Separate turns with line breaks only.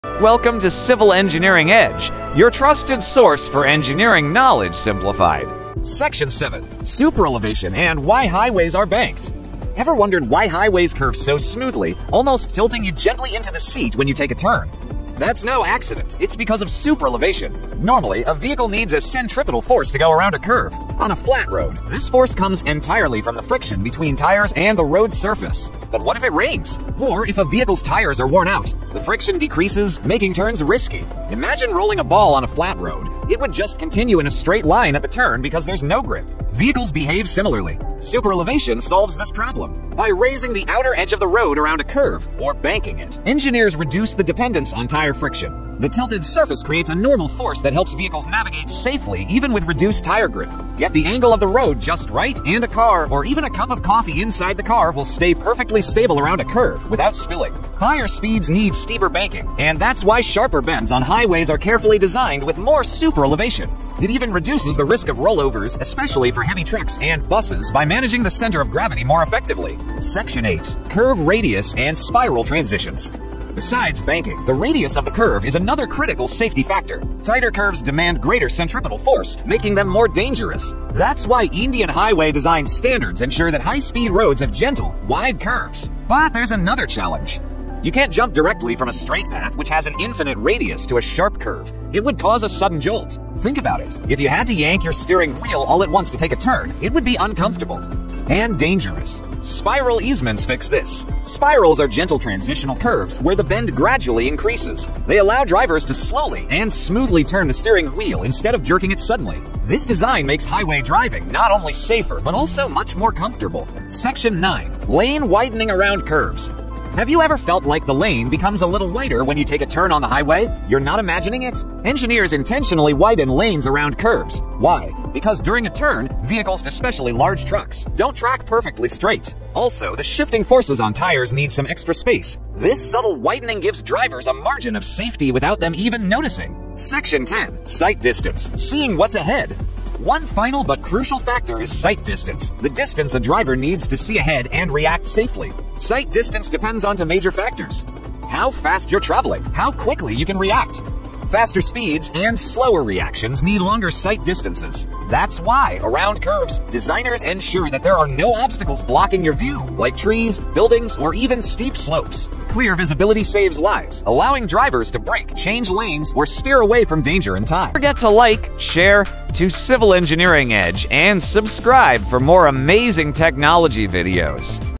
Welcome to Civil Engineering Edge, your trusted source for engineering knowledge simplified. Section 7, Superelevation and why highways are banked. Ever wondered why highways curve so smoothly, almost tilting you gently into the seat when you take a turn? That's no accident. It's because of superelevation. Normally, a vehicle needs a centripetal force to go around a curve. On a flat road, this force comes entirely from the friction between tires and the road surface. But what if it rains? Or if a vehicle's tires are worn out? The friction decreases, making turns risky. Imagine rolling a ball on a flat road. It would just continue in a straight line at the turn because there's no grip. Vehicles behave similarly. Superelevation solves this problem. By raising the outer edge of the road around a curve, or banking it, engineers reduce the dependence on tire friction. The tilted surface creates a normal force that helps vehicles navigate safely even with reduced tire grip. Get the angle of the road just right, and a car, or even a cup of coffee inside the car, will stay perfectly stable around a curve without spilling. Higher speeds need steeper banking, and that's why sharper bends on highways are carefully designed with more superelevation. It even reduces the risk of rollovers, especially for heavy trucks and buses, by managing the center of gravity more effectively. Section 8, Curve Radius and Spiral Transitions. Besides banking, the radius of the curve is another critical safety factor. Tighter curves demand greater centripetal force, making them more dangerous. That's why Indian highway design standards ensure that high-speed roads have gentle, wide curves. But there's another challenge. You can't jump directly from a straight path, which has an infinite radius, to a sharp curve. It would cause a sudden jolt. Think about it. If you had to yank your steering wheel all at once to take a turn, it would be uncomfortable and dangerous. Spiral easements fix this. Spirals are gentle transitional curves where the bend gradually increases. They allow drivers to slowly and smoothly turn the steering wheel instead of jerking it suddenly. This design makes highway driving not only safer, but also much more comfortable. Section 9, Lane Widening Around Curves. Have you ever felt like the lane becomes a little wider when you take a turn on the highway? You're not imagining it? Engineers intentionally widen lanes around curves. Why? Because during a turn, vehicles, especially large trucks, don't track perfectly straight. Also, the shifting forces on tires need some extra space. This subtle widening gives drivers a margin of safety without them even noticing. Section 10, Sight Distance, seeing what's ahead. One final but crucial factor is sight distance, the distance a driver needs to see ahead and react safely. Sight distance depends on two major factors: how fast you're traveling, how quickly you can react. Faster speeds and slower reactions need longer sight distances. That's why, around curves, designers ensure that there are no obstacles blocking your view, like trees, buildings, or even steep slopes. Clear visibility saves lives, allowing drivers to brake, change lanes, or steer away from danger in time. Don't forget to like, share to Civil Engineering Edge, and subscribe for more amazing technology videos.